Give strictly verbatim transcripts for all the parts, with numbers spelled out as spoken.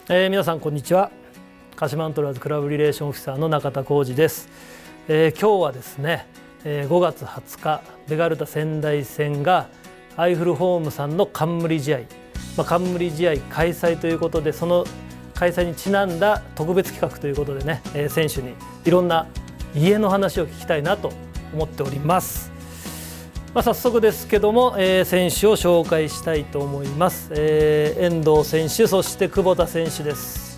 えー、皆さんこんにちは。鹿島アントラーズクラブリレーションオフィサーの中田浩二です。えー、今日はですね、えー、ごがつはつかベガルタ仙台戦がアイフルホームさんの冠試合、まあ、冠試合開催ということで、その開催にちなんだ特別企画ということでね、えー、選手にいろんな家の話を聞きたいなと思っております。まあ、早速ですけども、えー、選手を紹介したいと思います。えー、遠藤選手、そして久保田選手です。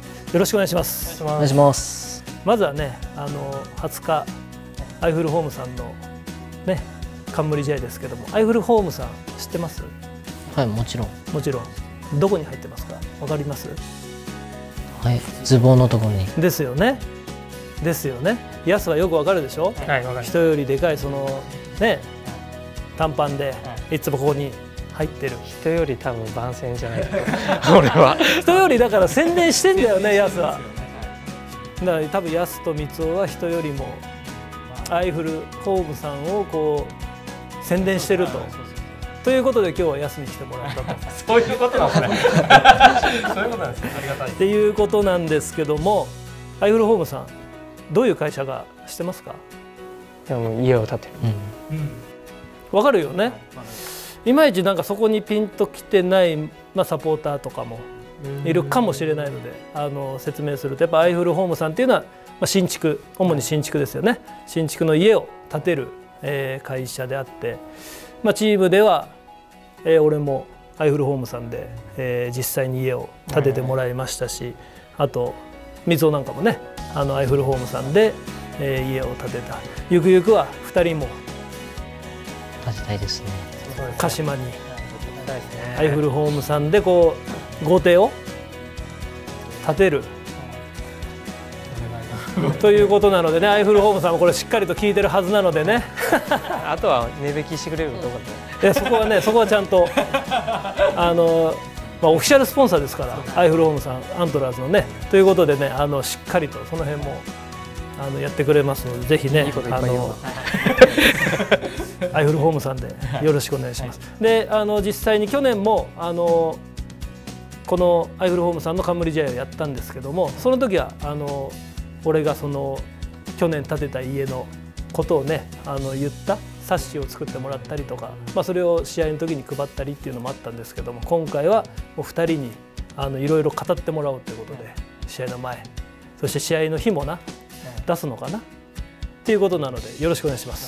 よろしくお願いします。 お願いします。 まずはね、あのはつかアイフルホームさんのね冠試合ですけども、アイフルホームさん知ってます？ はい、もちろん。 もちろん。どこに入ってますか？わかります？ はい、ズボンのところに。 ですよね。ですよね。ヤスはよくわかるでしょ？ はい、わかる。 人よりでかいそのね短パンでいつもここに入ってる。 人より多分番宣じゃない俺は。 人よりだから宣伝してんだよね、ヤスは。だから多分ヤスと三尾は人よりもアイフルホームさんをこう宣伝してると。ということで今日はヤスに来てもらったと。 そういうことなんですね。そういうことなんですね。ありがたい。 っていうことなんですけども、アイフルホームさんどういう会社か知ってますか？ でも家を建てる。 うん。わかるよね。いまいちなんかそこにピンときてない、まあ、サポーターとかもいるかもしれないので、あの説明すると、やっぱアイフルホームさんっていうのは、まあ、新築、主に新築ですよね。新築の家を建てる、えー、会社であって、まあ、チームでは、えー、俺もアイフルホームさんで、えー、実際に家を建ててもらいましたし、あと水尾なんかもね、あのアイフルホームさんで、えー、家を建てた。ゆくゆくはふたりも建てたいですね。 鹿島にアイフルホームさんでこう豪邸を建てるということなのでね、アイフルホームさんもこれしっかりと聞いてるはずなのでね。 あとは値引きしてくれるとどうかいや、そこはね、そこはちゃんとあの、まあ、オフィシャルスポンサーですから、アイフルホームさんアントラーズのね、ということでね、あのしっかりとその辺もあのやってくれますので、ぜひね、あのアイフルホームさんでよろしくお願いします。で、あの実際に去年もあのこのアイフルホームさんの冠試合をやったんですけども、その時はあの俺がその去年建てた家のことをね、あの言った冊子を作ってもらったりとか、まあ、それを試合の時に配ったりっていうのもあったんですけども、今回はもうふたりにあのいろいろ語ってもらおうということで、試合の前、そして試合の日もな出すのかなっていうことなので、よろしくお願いします。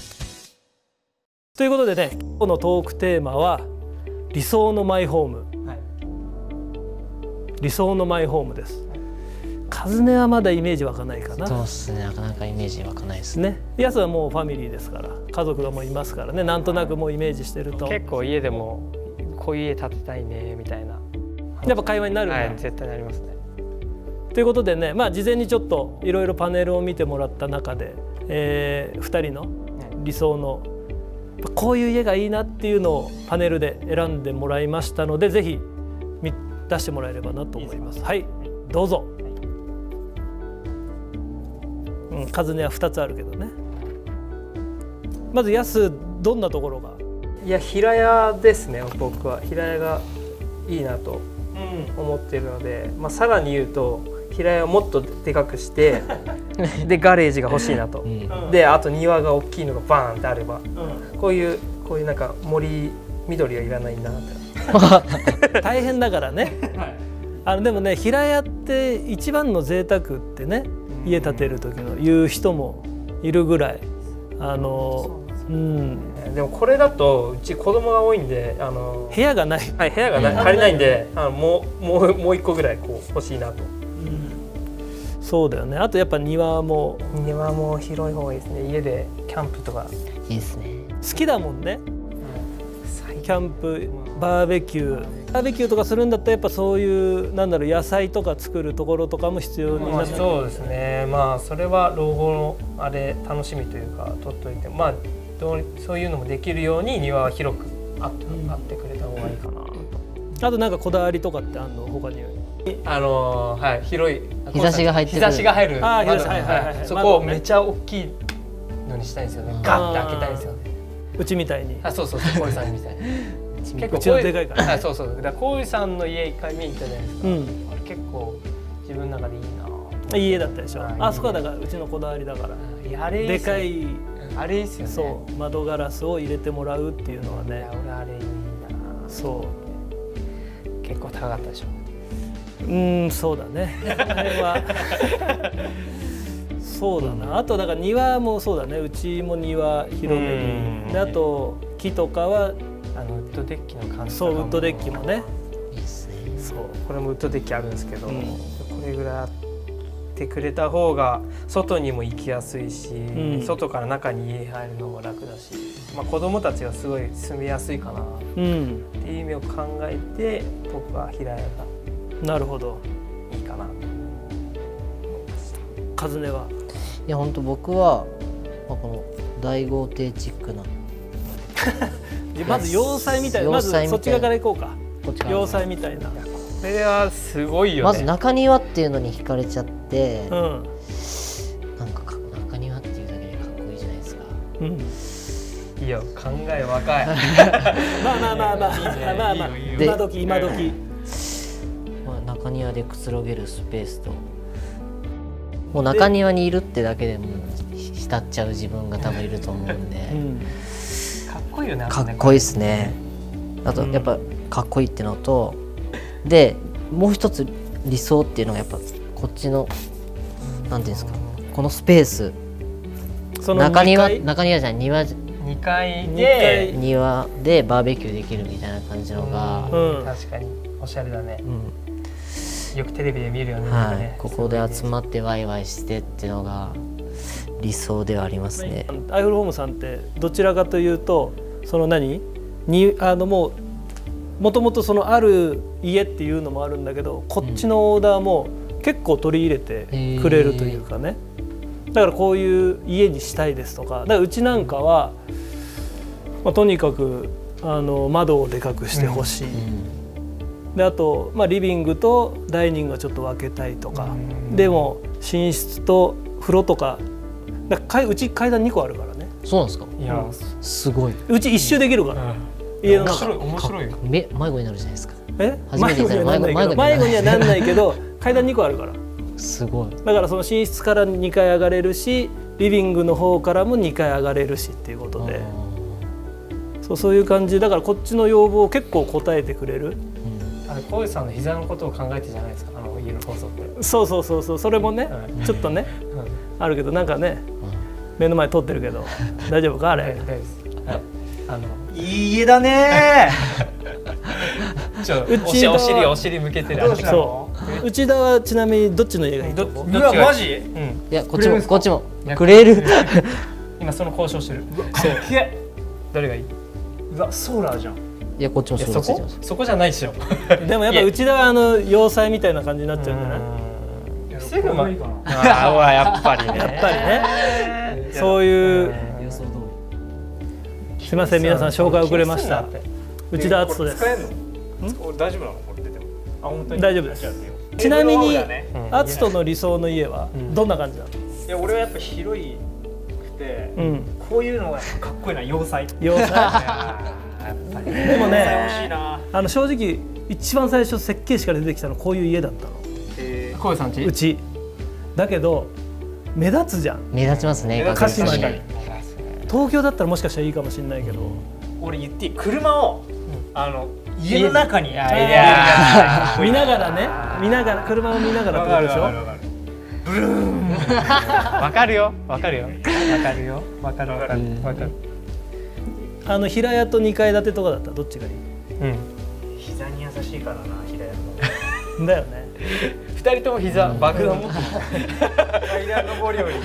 ということでね、今日のトークテーマは理想のマイホーム、はい、理想のマイホームです。カズネはまだイメージ湧かないかな。 そうですね、なかなかイメージ湧かないですね。 ね、ヤスはもうファミリーですから、家族がもういますからね、なんとなくもうイメージしてると、 結構家でもこういう家建てたいねみたいな、 やっぱ会話になるんだ、 はい、絶対なりますね。 ということでね、まあ、事前にちょっといろいろパネルを見てもらった中で、えー、ふたりの理想のこういう家がいいなっていうのをパネルで選んでもらいましたので、ぜひ出してもらえればなと思います。はい、どうぞ。うん、数ねはふたつあるけどね。まずヤス、どんなところが？ いや、平屋ですね。僕は平屋がいいなと思っているので、まあ、さらに言うと平屋をもっとでかくしてでガレージが欲しいなと、うん、であと庭が大きいのがバーンってあれば、うん、こういうこういうなんか森緑はいらないんだなって大変だからね、はい、あのでもね、平屋って一番の贅沢ってね、家建てる時の言う人もいるぐらい、あのうん、 でもこれだとうち子供が多いんで、あの部屋がない、 はい、部屋がない、足りないんで、あのもうもうもう一個ぐらいこう欲しいなと。 うん、そうだよね。あとやっぱ庭も庭も広い方がいいですね。家でキャンプとかいいですね。 好きだもんね。うん、キャンプ、バーベキュー、バーベキューとかするんだったらやっぱそういうなんだろう、野菜とか作るところとかも必要になって、 まあ、そうですね。まあそれは老後のあれ楽しみというか取っといて、まあどうそういうのもできるように庭は広くあって、うん、あってくれた方がいいかなと。 あとなんかこだわりとかってあるの？他にあのー、はい、広い日差しが入ってる、 日差しが入る、 あ、日差し、はいはいはい、 そこをめっちゃ大きいのにしたいんですよね。ガッて開けたいんですよね。 うちみたいに。 あ、そうそうそう、小井さんみたいに。 結構うちのでかいから、ね。 あ、そうそう。だから小井さんの家一回見に行ったじゃないですか。うん、 結構自分の中でいいなと。 いい家だったでしょ。 ああそこはだからうちのこだわりだから、 いやあれいいっですかいあれいいっすよね。 そう窓ガラスを入れてもらうっていうのはいねや、俺あれいいな。 そう結構高かったでしょ。 うーんそうだねあれはそうだな。あとだから庭もそうだね。うちも庭広めうんにで、あと木とかはあのウッドデッキの感じそうウッドデッキもね、 いいですね。 そうこれもウッドデッキあるんですけど、 うんこれぐらいあってくれた方が外にも行きやすいし、 うん外から中に家入るのも楽だし、まあ、子供たちがすごい住みやすいかなっうんていう意味を考えて僕は平屋がなるほど。 いいかなと思います。 和音はいや本当僕は、まあ、この大豪邸チックなまず要塞みたいな、まず要塞みたいなそっち側から行こうか。 こっちから要塞みたいな。 これはすごいよね。 まず中庭っていうのに惹かれちゃって、 うんなんかか中庭っていうだけでかっこいいじゃないですか。 うん。 いいよ、考え若い。 まあまあまあまあいいねまあまあいいよいいよ今時今時。 まあ、中庭でくつろげるスペースと、もう中庭にいるってだけでも浸っちゃう自分が多分いると思うんで、 うんかっこいいよね。 かっこいいですね。あとやっぱかっこいいってのと、でもう一つ理想っていうのがやっぱこっちのなんていうんですか、このスペース、 その中庭にかい中庭じゃない庭にかいにで、 庭でバーベキューできるみたいな感じのが、 うん確かにおしゃれだね。 うんよくテレビで見るよね。 はい、 ねここで集まってワイワイしてっていうのが理想ではありますね。 アイフルホームさんってどちらかというとその何にあのもうもともとそのある家っていうのもあるんだけど、こっちのオーダーも結構取り入れてくれるというかね、だからこういう家にしたいですとか、だからうちなんかは、まあ、とにかくあの窓をでかくしてほしい、であと、まあ、リビングとダイニングはちょっと分けたいとか、でも寝室と風呂とか、だからうち階段にこあるからね。 そうなんですか。 いや、 すごい。 うち一周できるから、 うん家の中面白い面白いよ。 め迷子になるじゃないですか。 え初めて見たら迷子にはなんないけど迷子迷子迷子にはなんないけど階段にこあるから、 すごい。 だからその寝室からにかい上がれるし、リビングの方からもにかい上がれるしっていうことで、そうそういう感じだから、こっちの要望を結構応えてくれる。 あれ浩司さんの膝のことを考えてじゃないですか、あの家の構造って。 そうそうそうそう、それもね、 うんちょっとね、 うんあるけど、なんかね、目の前通ってるけど大丈夫かあれ。 大丈夫です。はいあのいい家だねちょうちのお尻お尻お尻向けてる。 どうしたのそう内田はちなみにどっちの家がいいと思う？ うわマジうん。 いやこっちもこっちもいやくれる。 今その交渉してる。 そうどれがいい？ うわソーラーじゃんいやこっちもいやそこそれついてます。 そこじゃないでしょ。 でもやっぱ内田はあの要塞みたいな感じになっちゃうんじゃない？ いやすぐまこれがいいかなああほらやっぱりね。 やっぱりね、そういう、 予想通すみません皆さん紹介遅れました。 り内田篤人です。 これ使えんの俺大丈夫なのこれ出てもあ本当に大丈夫ですじゃあやってよちなみにテーブルの方だね篤人の理想の家はうんどんな感じなの？ いや俺はやっぱ広いくてうん、 こういうのがかっこいいな要塞要塞。 やっぱりねでもね要塞欲しいなあの正直一番最初設計士から出てきたのこういう家だったの。 えー浩司さんち？ うち。だけど目立つじゃん。 目立ちますね。 目立つ鹿島に確かに東京だったらもしかしたらいいかもしれないけど。 俺言っていい車をあの家の中にいや入れるいや見ながらね、見ながら車を見ながらってことでしょ。 わかるわかるブルーンわかるよわかるよわかるよわかるわかるわかる。 あの平屋とにかい建てとかだったらどっちがいい？ うん。 膝に優しいからな平屋のだよね。 二人とも膝爆弾持ってる。 階段登り降り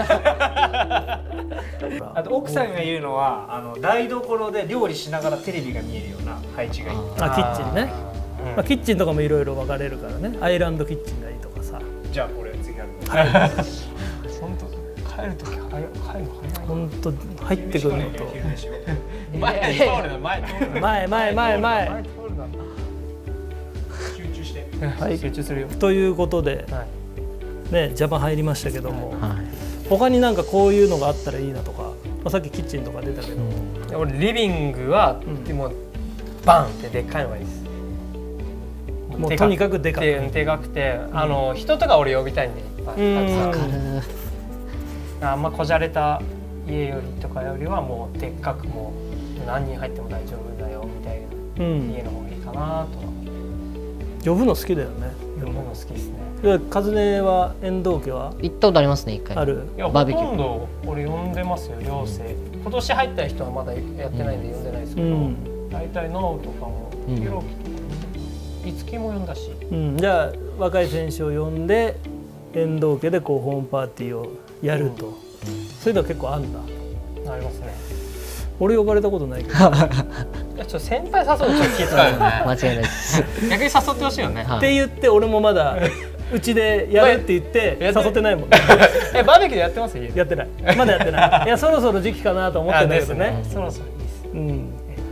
あと奥さんが言うのはあの台所で料理しながらテレビが見えるような配置がいい。 あ、キッチンね。 うんまあキッチンとかもいろいろ分かれるからね。アイランドキッチンがいいとかさ。 じゃあこれ次やる。 本当帰る時早い帰るの早い。 本当入ってくるのと。 昼飯を前通るの前通るの。 前前前前。 通るの。 集中して。 はい集中するよ。 ということではい。 ね、邪魔入りましたけども、 はい。 他になんかこういうのがあったらいいなとか、まあ、さっきキッチンとか出たけど、 俺リビングは、 うんでもバンってでっかいのがいいです。 もうとにかくでかくでかくて、あの人とか俺呼びたいんでいっぱいたくさんわかる。 あんまこじゃれた家よりとかよりはもうでっかくもう何人入っても大丈夫だよみたいな家の方がいいかなとは。 呼ぶの好きだよね。 呼ぶの好きですね。 でカズネは遠藤家は行ったことありますね、一回。 ある。 いやバーベキューほとんど俺呼んでますよ、寮生。今年入った人はまだやってないんで呼んでないですけど、 うん、 大体ノーとかもうんヒロキとかいつきも呼んだし、 うん、じゃあ若い選手を呼んで遠藤家でこうホームパーティーをやると、うん、そういうのは結構あるんだ。 ありますね。 俺呼ばれたことないけどいやちょっと先輩誘うとちょっと気使うよね。 間違いないです。 逆に誘ってほしいよね。 って言って俺もまだうちでやるって言って誘ってないもんね。 えバーベキューでやってます？ やってない。まだやってない。いやそろそろ時期かなと思ってんだけどね。 そろそろいいです。 うん。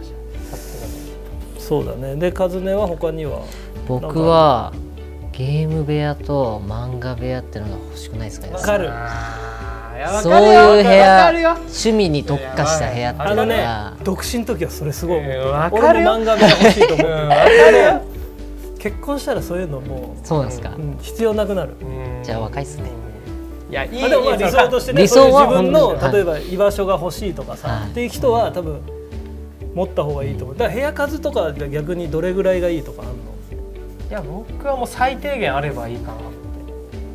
そうだね。でカズネは他には？ 僕はゲーム部屋と漫画部屋ってのが欲しくないですかね。 わかる。 そういう部屋、趣味に特化した部屋っていうのが、 あのね、独身の時はそれすごい思ってる。 わ俺も漫画部屋欲しいと思ってる。わかるよ。結婚したらそういうのもそうなんですか。 必要なくなる。 じゃあ若いっすね。 いやいい。 でもまあ理想としてね、自分の例えば居場所が欲しいとかさっていう人は多分持った方がいいと思う。だから部屋数とか逆にどれぐらいがいいとかあるの？ いや僕はもう最低限あればいいかなって。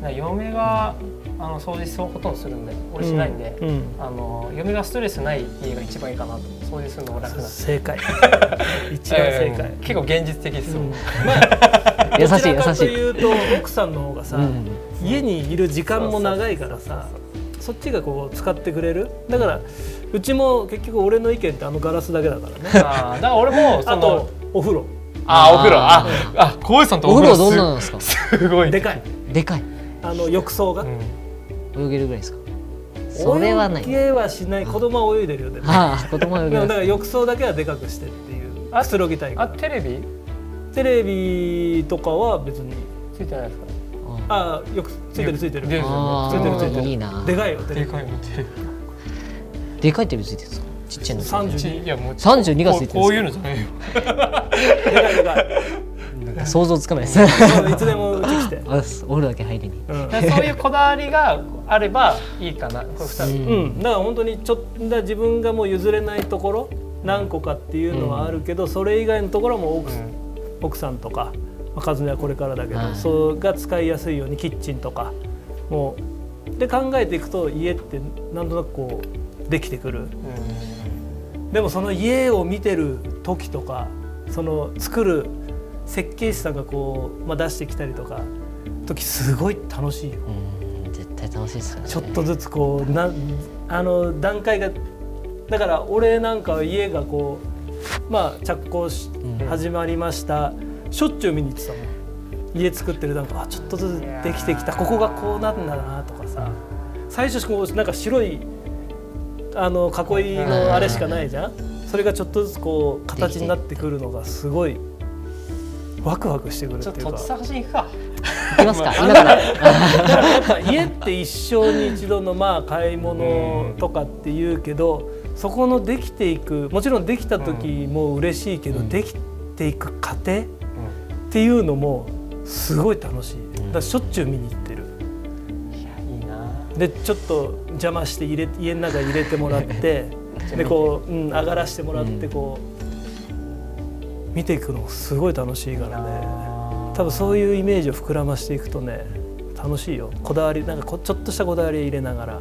嫁があの掃除そうほとんどするんで、俺しないんで、うんうん、あの嫁がストレスない家が一番いいかなと。掃除するのも楽な。正解。一番正解。 結構現実的ですよ。うん、 まあ優しい優しい。どちらかというと奥さんの方がさ、うん、家にいる時間も長いからさ、そっちがこう使ってくれる。だからうちも結局俺の意見ってあのガラスだけだからね。 あだから俺もそのあとお風呂。 あお風呂ああ浩平さんとお風呂どんなんですか？ すごいでかい。 でかい。 あの浴槽が。 泳げるぐらいですか？それはない。 泳げはしない。子供は泳いでるよね。 ああ、子供は泳げる。 だから浴槽だけはでかくしてっていうくつろぎたいから。 あ、テレビ？ テレビとかは別についてないですか？ ああ、よくついてるついてる。ついてるついてる。いいな。 でかいよテレビ。 でかいのテレビ。 でかいテレビついてるんですか？ちっちゃいの。 三十二。 いやもう三十二がついてる。 こういうのじゃないよ。 でかいでかい。 想像つかないです。 いつでもうち来て。 あ、おるだけ入りに。 そういうこだわりがあればいいかな。これ二人。 うん。だから本当にちょっと自分がもう譲れないところ何個かっていうのはあるけど、それ以外のところも奥奥さんとか、カズネはこれからだけど、そうが使いやすいようにキッチンとかもうで考えていくと家ってなんとなくこうできてくる。でもその家を見てる時とか、その作る設計士さんがこう、まあ、出してきたりとか時すごい楽しいよ。 うん、絶対楽しいですよね。 ちょっとずつこうなあの段階がだから俺なんかは家がこうまあ着工し、うん、始まりました。しょっちゅう見に行ってたもん。家作ってるなんかあちょっとずつできてきた。ここがこうなるんだなとかさ。最初こうなんか白いあの囲いのあれしかないじゃん。それがちょっとずつこう形になってくるのがすごいワクワクしてくるっていうか。 ちょっと探しに行くか。 行きますか。今から。 やっぱ家って一生に一度のまあ買い物とかって言うけど、そこのできていくもちろんできた時も嬉しいけど、うん、できていく過程っていうのもすごい楽しい。だからしょっちゅう見に行ってる。 いやいいな。 でちょっと邪魔して入れ家の中入れてもらって。でこう、うん、上がらしてもらってこう、うん、見ていくのすごい楽しいからね。多分そういうイメージを膨らましていくとね楽しいよ。こだわりなんかこちょっとしたこだわり入れながら。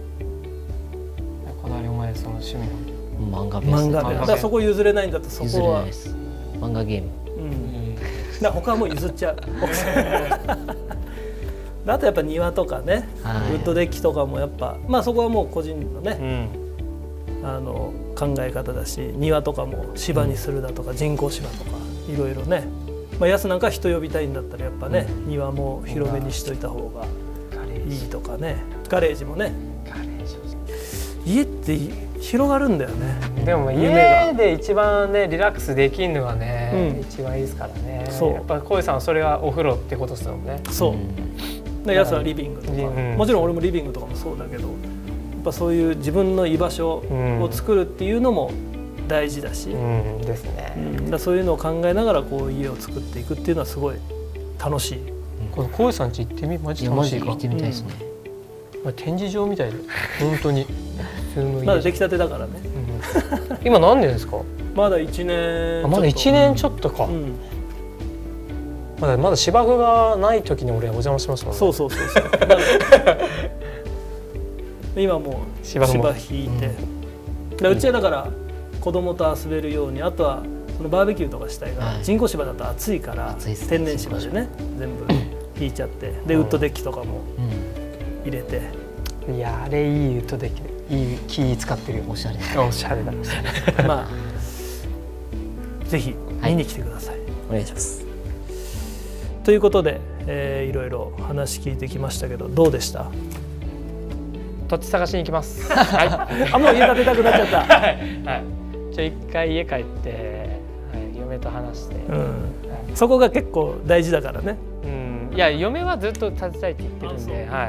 こだわりお前その趣味の漫画ベース。 漫画ベース。だからそこ譲れないんだとそこは。 漫画ゲーム。 うん。だから他はもう譲っちゃう。あとやっぱ庭とかね、ウッドデッキとかもやっぱまあそこはもう個人のね。うんあの考え方だし、庭とかも芝にするだとか、うん、人工芝とかいろいろね、まあ、安なんか人呼びたいんだったらやっぱね、うん、庭も広めにしといた方がいいとかね。ガレージもね。ガレージ家って広がるんだよね。 でも家で一番ねリラックスできるのはね、うん、一番いいですからね。そうやっぱ小井さんはそれはお風呂ってことですよね。 そう、うん、で安はリビングとか、うん、もちろん俺もリビングとかもそうだけどやっぱそういう自分の居場所を作るっていうのも大事だし、 うんですね、 うん、だそういうのを考えながらこう家を作っていくっていうのはすごい楽しい。 この浩司さん家行ってみマジ楽しいか。 行ってみたいですね、 うん、展示場みたいで本当にまだ出来たてだからね、 うん、今何年ですか？ まだいちねん、 まだいちねんちょっとか、うん、まだまだ芝生がない時に俺お邪魔しますもんね。 そうそうそうそう今もう芝引いて、うん、うちはだから子供と遊べるように、あとはそのバーベキューとかしたいから、はい、人工芝だと暑いから天然芝でね全部引いちゃってでウッドデッキとかも入れて、 うん、いやあれいいウッドデッキでいい木使ってるよ。 おしゃれおしゃれだまあぜひ見に来てください、はい、 お願いします。 ということで、えー、いろいろ話聞いてきましたけどどうでした？ 土地探しに行きます。はい。 あ、もう家建てたくなっちゃった。 はい。はい。じゃあ一回家帰って、はい、嫁と話して、うんはい、そこが結構大事だからね。 うん。いや嫁はずっと建てたいって言ってるんで、はい。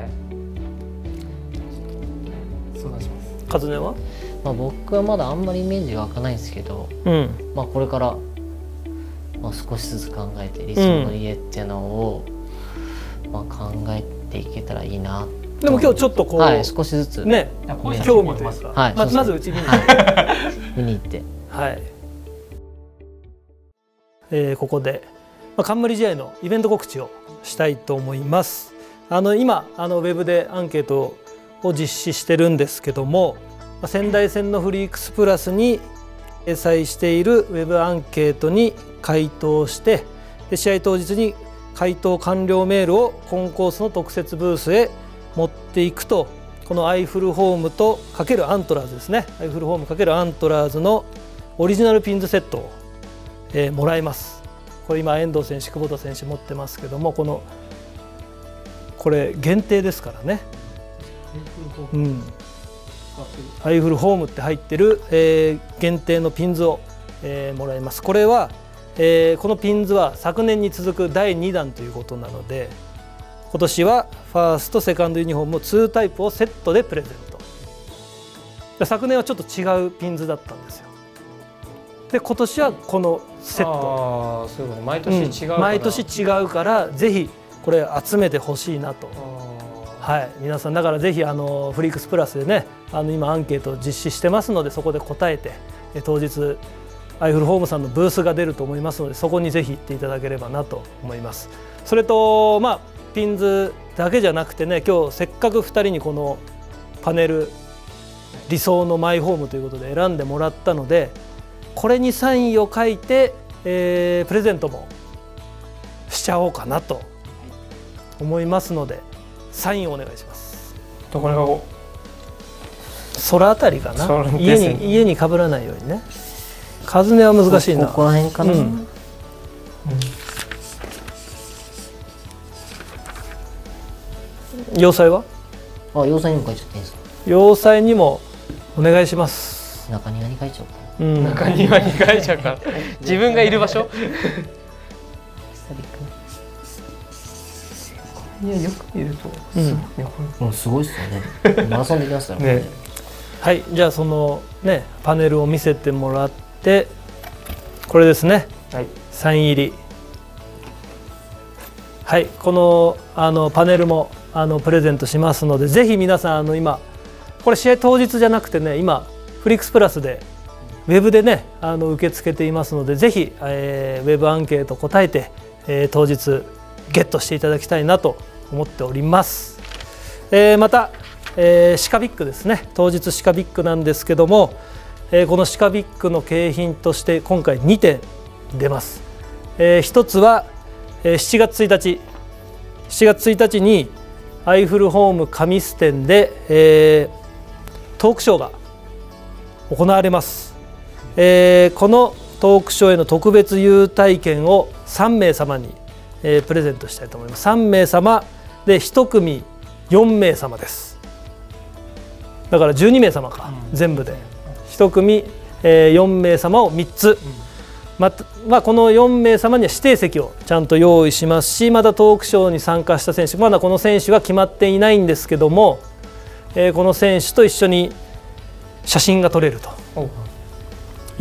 相談します。 和音は？ まあ僕はまだあんまりイメージが湧かないんですけど、 うん、 まあこれから、まあ、少しずつ考えて理想の家っていうのを、うん、まあ考えていけたらいいな。 でも今日ちょっとこう、 はい、少しずつね、興味というか、はい、まずまずうち見に行って、 はい、見に行って、 はい。えー、ここで、まあ、冠試合のイベント告知をしたいと思います。あの今あのウェブでアンケートを実施してるんですけども、仙台戦のフリークスプラスに掲載しているウェブアンケートに回答して、で試合当日に回答完了メールをコンコースの特設ブースへ持っていくと、このアイフルホームとかけるアントラーズですね、アイフルホームかけるアントラーズのオリジナルピンズセットを、えー、もらいます。これ今遠藤選手、久保田選手持ってますけども、このこれ限定ですからね、うん、アイフルホームって入ってる、えー、限定のピンズを、えー、もらいます。これは、えー、このピンズは昨年に続くだいにだんということなので、今年はファーストセカンドユニフォームにタイプをセットでプレゼント。昨年はちょっと違うピンズだったんですよ。で今年はこのセット。 あ、そういうこと。毎年違うから、 うん、毎年違うからぜひこれ集めてほしいなと。はい、皆さんだからぜひあのフリークスプラスでね、あの今アンケートを実施してますので、そこで答えて当日アイフルホームさんのブースが出ると思いますので、そこにぜひ行っていただければなと思います。それとまあピンズだけじゃなくてね、今日せっかくふたりにこのパネル理想のマイホームということで選んでもらったので、これにサインを書いて、えー、プレゼントもしちゃおうかなと思いますので、サインをお願いします。 どこに書こう？空あたりかな。家に家に被らないようにね。和音は難しいな。 ここら辺かな。うんうん、 要塞は？ あ、要塞にも書いちゃっていいんですか？ 要塞にもお願いします。 中庭に書いちゃおうかな。 うん、 中庭に書いちゃうから。自分がいる場所？いや、よく見ると、 うん、いやこれすごいですよね。マラソンできましたね。ね。 はい、じゃあそのねパネルを見せてもらって、これですね。はい、サイン入り。はい、このあのパネルもあのプレゼントしますので、ぜひ皆さんあの今これ試合当日じゃなくてね、今フリックスプラスでウェブでねあの受け付けていますので、ぜひ、えー、ウェブアンケート答えて、えー、当日ゲットしていただきたいなと思っております。えー、また、えー、シカビックですね、当日シカビックなんですけども、えー、このシカビックの景品として今回にてん出ます。えー、ひとつはしちがつついたちしちがつついたちにアイフルホーム神栖店で、えー、トークショーが行われます。えー、このトークショーへの特別優待券をさんめいさまに、えー、プレゼントしたいと思います。さんめいさまでひとくみよんめいさまです。だからじゅうにめいさまか、うん、全部でひとくみ、えー、よんめいさまをみっつ、うん、またまあ、このよんめいさまには指定席をちゃんと用意しますし、またトークショーに参加した選手、まだこの選手は決まっていないんですけども、えー、この選手と一緒に写真が撮れると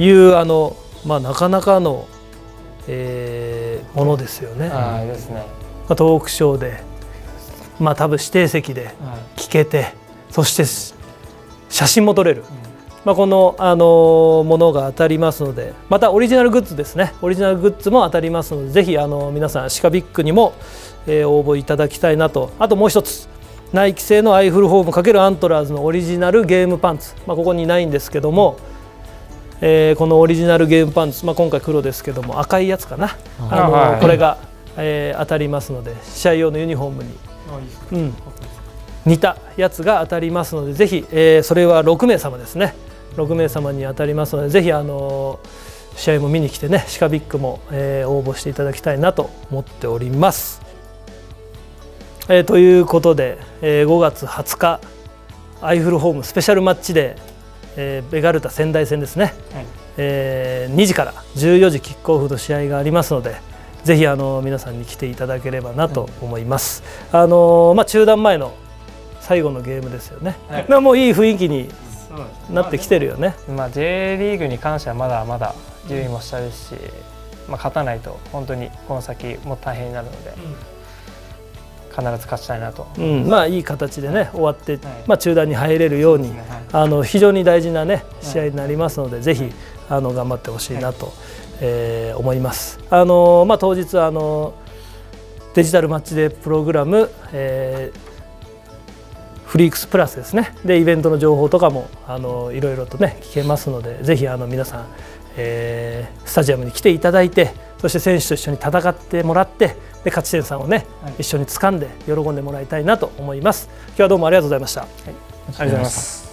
いうあの、まあ、なかなかの、えー、ものですよね。 はいですね。 まあ、トークショーで、まあ、多分指定席で聞けて、はい、そして写真も撮れる、うん、まあ、この、あのものが当たりますので、またオリジナルグッズですね、オリジナルグッズも当たりますので、ぜひあの皆さんシカビックにも、えー、応募いただきたいなと。あともう一つ、ナイキ製のアイフルホーム×アントラーズのオリジナルゲームパンツ、まあ、ここにないんですけども、えー、このオリジナルゲームパンツ、まあ、今回黒ですけども赤いやつかな、あの、はい、これが、えー、当たりますので、試合用のユニフォームに、うん、似たやつが当たりますので、ぜひ、えー、それはろくめいさまですね、ろくめいさまに当たりますので、ぜひあの試合も見に来てね、シカビックも、えー、応募していただきたいなと思っております。えー、ということで、えー、ごがつはつかアイフルホームスペシャルマッチデー、えー、ベガルタ仙台戦ですね、はい、えー、にじからじゅうよじキックオフの試合がありますので、ぜひあの皆さんに来ていただければなと思います。うん、あのまあ、中断前の最後のゲームですよね、はい、もういい雰囲気になってきてるよね。 まあ、J リーグに関してはまだまだ順位も下ですし、まあ、勝たないと本当にこの先も大変になるので、うん、必ず勝ちたいなと、 うん、まあいい形でね終わって、はい、まあ、中断に入れるように、はい、あの非常に大事なね試合になりますので、はい、ぜひあの頑張ってほしいなと、はい、えー、思います。あのまあ、当日あのデジタルマッチデープログラム、えーフリークスプラスですね、でイベントの情報とかもあのいろいろとね聞けますので、ぜひあの皆さん、えー、スタジアムに来ていただいて、そして選手と一緒に戦ってもらって、で勝ち点さんをね、はい、一緒に掴んで喜んでもらいたいなと思います。今日はどうもありがとうございました。はい、 ありがとうございます。